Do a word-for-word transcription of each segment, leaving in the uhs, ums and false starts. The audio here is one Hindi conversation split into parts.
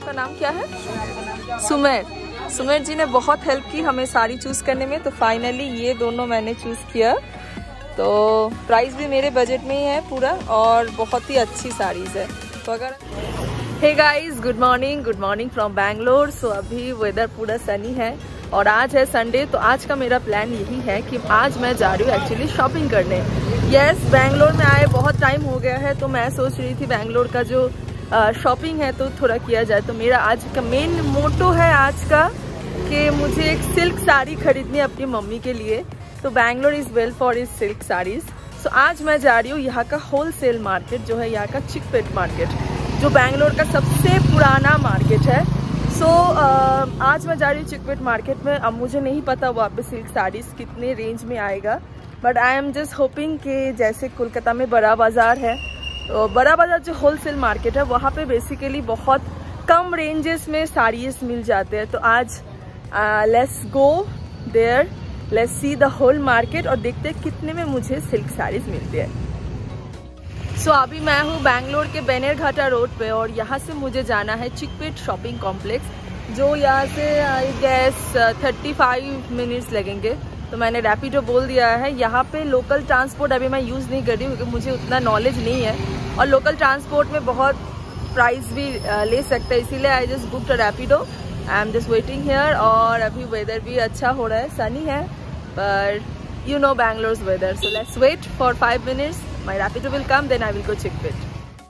आपका नाम क्या है? सुमेर। सुमेर जी ने बहुत हेल्प की हमें साड़ी चूज़ करने में, तो फाइनली ये दोनों मैंने चूज़ किया। तो प्राइस भी मेरे बजट में ही है पूरा, और बहुत ही अच्छी साड़ीज़ है। तो अगर hey guys, good morning, good morning from Bangalore. So अभी वेदर पूरा सनी है और आज है संडे। तो आज का मेरा प्लान यही है कि आज मैं जा रही हूँ एक्चुअली शॉपिंग करने। यस, बैंगलोर में आए बहुत टाइम हो गया है, तो मैं सोच रही थी बैंगलोर का जो शॉपिंग है तो थोड़ा किया जाए। तो मेरा आज का मेन मोटो है आज का कि मुझे एक सिल्क साड़ी खरीदनी है अपनी मम्मी के लिए। तो Bangalore is well for is silk saris. So आज मैं जा रही हूँ यहाँ का होलसेल मार्केट जो है, यहाँ का चिकपेट मार्केट, जो बैंगलोर का सबसे पुराना मार्केट है। सो so, uh, आज मैं जा रही हूँ चिकपेट मार्केट में। अब मुझे नहीं पता वहाँ पे सिल्क साड़ीज़ कितने रेंज में आएगा, but I am just hoping कि जैसे कोलकाता में बड़ा बाज़ार है, तो बड़ा बाज़ार जो होलसेल मार्केट है वहाँ पे बेसिकली बहुत कम रेंजेस में साड़ीज़ मिल जाते हैं। तो आज let's go there, let's see the whole market और देखते हैं कितने में मुझे सिल्क साड़ीज़ मिलती है। सो so, अभी मैं हूँ बैंगलोर के बेनेरघाटा रोड पे और यहाँ से मुझे जाना है चिकपेट शॉपिंग कॉम्प्लेक्स, जो यहाँ से I guess thirty five minutes लगेंगे। तो मैंने रैपिडो बोल दिया है। यहाँ पे लोकल ट्रांसपोर्ट अभी मैं यूज़ नहीं कर रही हूँ क्योंकि मुझे उतना नॉलेज नहीं है, और लोकल ट्रांसपोर्ट में बहुत प्राइस भी ले सकते हैं, इसीलिए I just booked a Rapido. I am just waiting here. और अभी वेदर भी अच्छा हो रहा है, सनी है, पर you know Bangalore's weather, so let's wait for five minutes. My Rapido will come, then I will go Chickpet.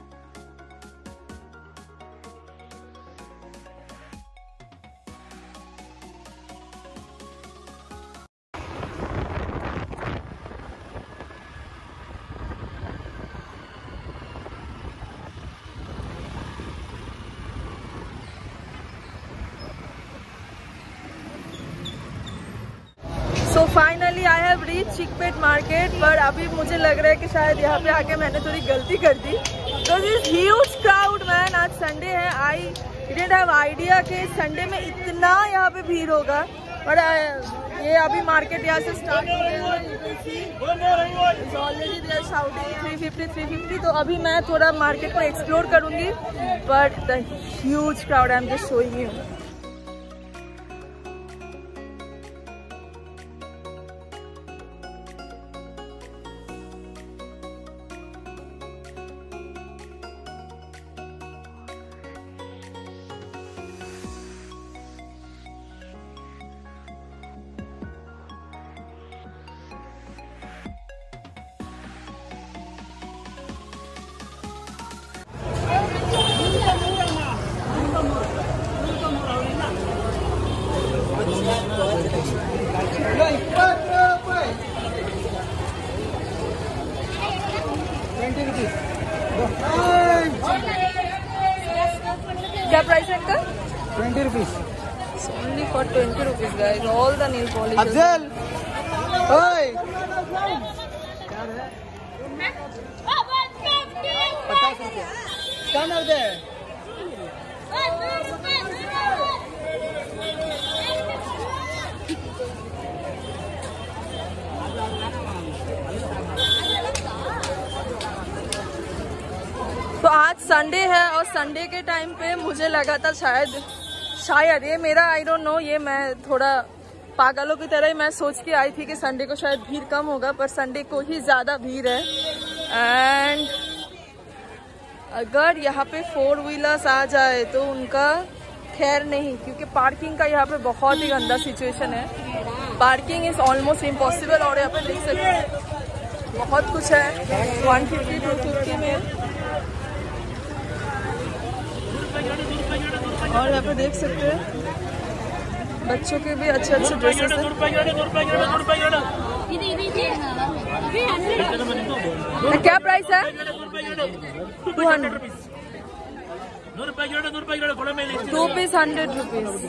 So finally I have reach Chickpet market, पर अभी मुझे लग रहा है कि शायद यहाँ पे आके मैंने थोड़ी गलती कर दी। तो दिस ह्यूज क्राउड मैन, आज संडे है। आई डिडंट हैव आइडिया कि संडे में इतना यहाँ पे भीड़ होगा, पर ये अभी मार्केट यहाँ से स्टार्ट हो गया है। Already they are shouting three fifty three fifty. तो अभी मैं थोड़ा मार्केट को एक्सप्लोर करूँगी, but the huge crowd I am just showing you. क्या प्राइस है इनका? Twenty rupees. Only for twenty rupees guys, all the nail polish. Afzal, ओए पचास रुपया स्कैनर दे। तो आज संडे है और संडे के टाइम पे मुझे लगा था शायद शायद ये मेरा आई डोंट नो, ये मैं थोड़ा पागलों की तरह ही मैं सोच के आई थी कि संडे को शायद भीड़ कम होगा, पर संडे को ही ज़्यादा भीड़ है। एंड अगर यहाँ पे फोर व्हीलर्स आ जाए तो उनका खैर नहीं, क्योंकि पार्किंग का यहाँ पे बहुत ही गंदा सिचुएशन है। Parking is almost impossible. और यहाँ पे देख सकते हैं बहुत कुछ है, वन फिफ्टी टू फिफ्टी में। और यहाँ पे देख सकते हैं बच्चों के भी अच्छे अच्छे ड्रेसेस हैं। क्या प्राइस है? Two hundred two piece hundred rupees.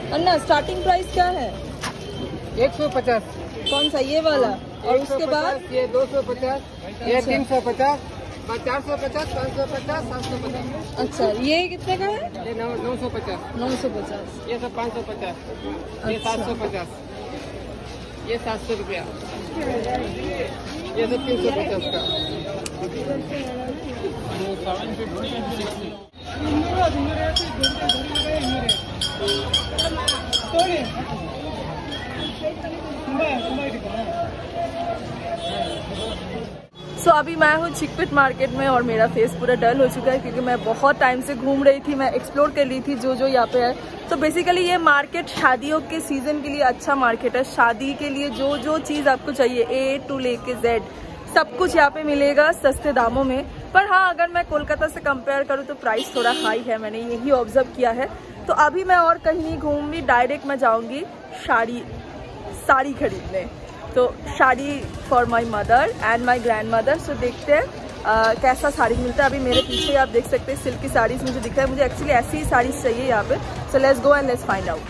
अन्ना स्टार्टिंग प्राइस क्या है? एक सौ पचास। कौन सा, ये वाला? और उसके बाद ये दो सौ पचास, ये तीन सौ पचास, चार सौ पचास, पाँच सौ पचास, सात सौ पचास। अच्छा, ये कितने का है? ये नौ नौ सौ पचास। नौ सौ पचास। ये सब पाँच सौ पचास, ये सात सौ पचास, ये सात सौ रुपया, ये सब तीन सौ पचास का। सो so, अभी मैं हूँ चिकपिट मार्केट में और मेरा फेस पूरा डल हो चुका है क्योंकि मैं बहुत टाइम से घूम रही थी, मैं एक्सप्लोर कर रही थी जो जो यहाँ पे है। तो बेसिकली ये मार्केट शादियों के सीज़न के लिए अच्छा मार्केट है। शादी के लिए जो जो चीज़ आपको चाहिए, ए टू लेके जेड, सब कुछ यहाँ पे मिलेगा सस्ते दामों में। पर हाँ, अगर मैं कोलकाता से कंपेयर करूँ तो प्राइस थोड़ा हाई है, मैंने यही ऑब्जर्व किया है। तो अभी मैं और कहीं नहीं घूमूंगी, डायरेक्ट मैं जाऊँगी साड़ी साड़ी खरीदने। तो sari for my mother and my grandmother. So देखते हैं uh, कैसा साड़ी मिलता है। अभी मेरे पीछे आप देख सकते हैं सिल्क की साड़ीज मुझे दिख रहा है। मुझे एक्चुअली ऐसी ही साड़ीज चाहिए यहाँ पे। So let's go and let's find out.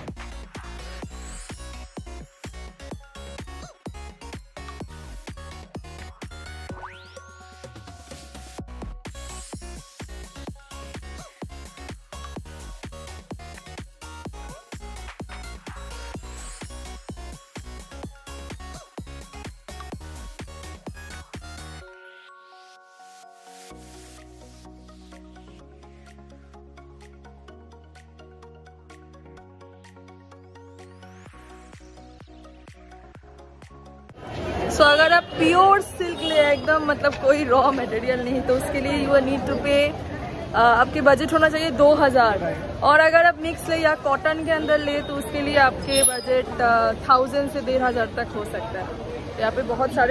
So so, अगर आप प्योर सिल्क ले एकदम मतलब कोई रॉ मटेरियल नहीं, तो उसके लिए यू नीड टू पे, आपके बजट होना चाहिए दो हज़ार। और अगर आप मिक्स ले या कॉटन के अंदर ले तो उसके लिए आपके बजट थाउजेंड से डेढ़ हज़ार तक हो सकता है। यहाँ पे बहुत सारे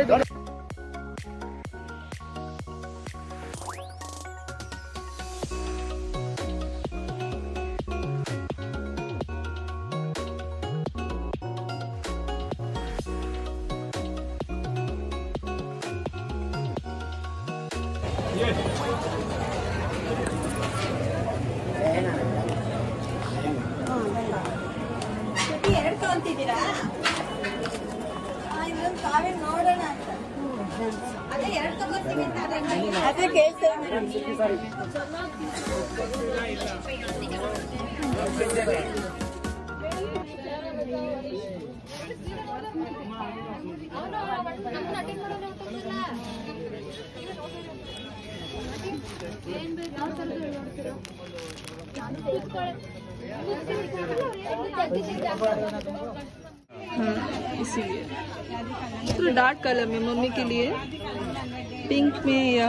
इसीलिए तो डार्क कलर में मम्मी के लिए, पिंक में या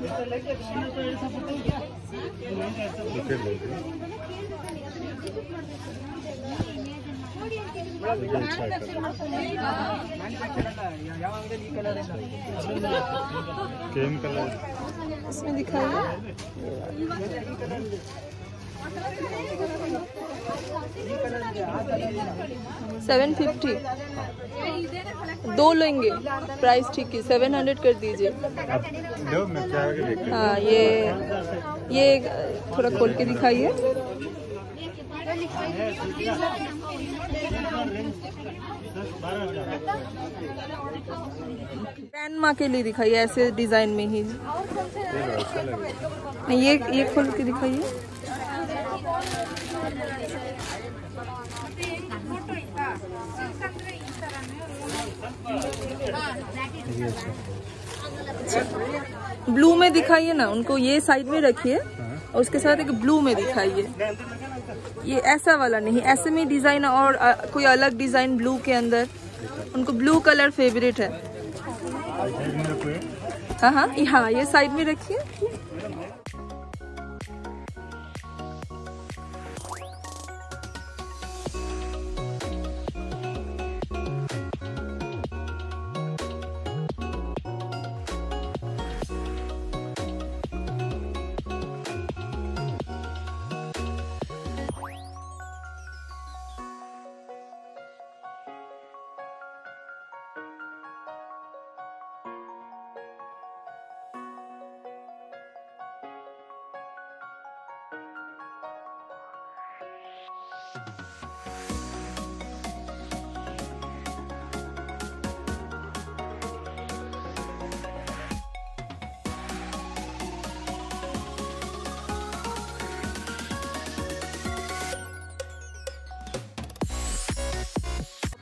इसमें दिखाइए। सेवन फिफ्टी दो लेंगे, प्राइस ठीक है, सेवन हंड्रेड कर दीजिए। हाँ, ये ये थोड़ा खोल के दिखाइए। ग्रैंड माँ के लिए दिखाइए ऐसे डिजाइन में ही। ये ये खोल के दिखाइए। ब्लू में दिखाइए ना उनको, ये साइड में रखिए और उसके साथ एक ब्लू में दिखाइए। ये ऐसा वाला नहीं, ऐसे में डिजाइन और आ, कोई अलग डिजाइन ब्लू के अंदर। उनको ब्लू कलर फेवरेट है। हाँ हाँ हाँ, ये साइड में रखिए।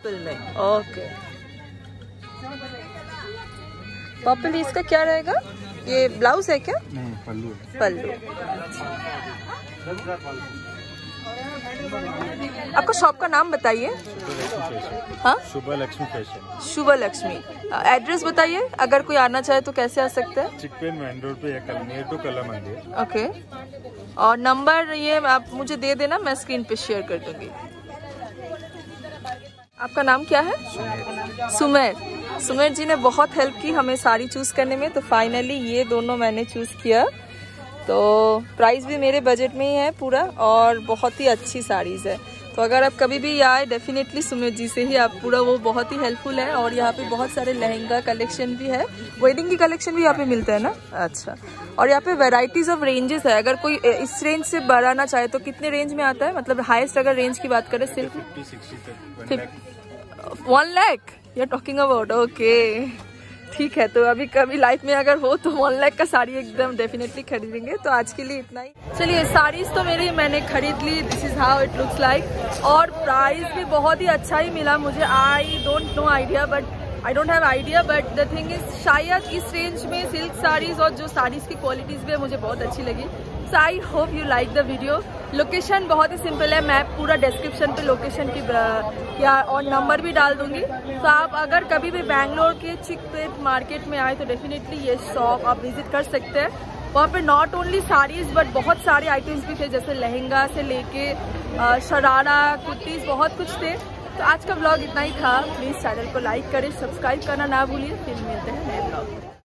पर्पल में, ओके। पर्पल इसका क्या रहेगा? ये ब्लाउज है क्या? नहीं, पल्लू। पल्लू। आपका शॉप का नाम बताइए। हाँ, शुभ लक्ष्मी फैशन। शुभ लक्ष्मी। एड्रेस बताइए, अगर कोई आना चाहे तो कैसे आ सकते हैं? चिकपेन मेन रोड पे या नियर टू कला मंदिर। ओके, और नंबर ये आप मुझे दे देना, मैं स्क्रीन पे शेयर कर दूंगी। आपका नाम क्या है? सुमेर। सुमेर जी ने बहुत हेल्प की हमें साड़ी चूज करने में, तो फाइनली ये दोनों मैंने चूज किया। तो प्राइस भी मेरे बजट में ही है पूरा, और बहुत ही अच्छी साड़ीज़ है। तो अगर आप कभी भी आए डेफिनेटली सुमेर जी से ही आप पूरा, वो बहुत ही हेल्पफुल है। और यहाँ पे बहुत सारे लहंगा कलेक्शन भी है, वेडिंग की कलेक्शन भी यहाँ पे मिलता है ना। अच्छा, और यहाँ पे वैरायटीज ऑफ रेंजेस है। अगर कोई इस रेंज से बढ़ाना चाहे तो कितने रेंज में आता है? मतलब हाईएस्ट अगर रेंज की बात करें silk one lakh you are talking about, okay ठीक है। तो अभी कभी लाइफ में अगर हो तो वन लाख का साड़ी एकदम डेफिनेटली खरीदेंगे। तो आज के लिए इतना ही। चलिए, साड़ीज तो मेरी मैंने खरीद ली, this is how it looks like. और प्राइस भी बहुत ही अच्छा ही मिला मुझे। I don't know idea, but I don't have idea, but the thing is शायद इस रेंज में सिल्क साड़ीज और जो साड़ीज की क्वालिटीज भी है मुझे बहुत अच्छी लगी। So I hope you like the video. Location बहुत ही सिंपल है, मैं पूरा डिस्क्रिप्शन पे लोकेशन की या और नंबर भी डाल दूंगी। तो आप अगर कभी भी बैंगलोर के चिकपेट मार्केट में आए तो डेफिनेटली ये शॉप आप विजिट कर सकते हैं। वहाँ पे नॉट ओनली साड़ीज बट बहुत सारे आइटम्स भी थे, जैसे लहंगा से लेके शरारा, कुर्तीज, बहुत कुछ थे। तो आज का ब्लॉग इतना ही था। प्लीज़ चैनल को लाइक करें, सब्सक्राइब करना ना भूलिए। फिर मिलते हैं नए ब्लॉग में।